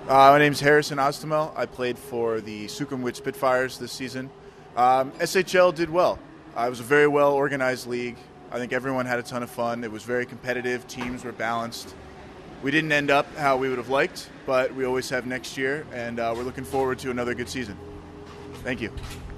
My name's Harrison Oztemel. I played for the Sukhumvit Spitfires this season. SHL did well. It was a very well-organized league. I think everyone had a ton of fun. It was very competitive. Teams were balanced. We didn't end up how we would have liked, but we always have next year, and we're looking forward to another good season. Thank you.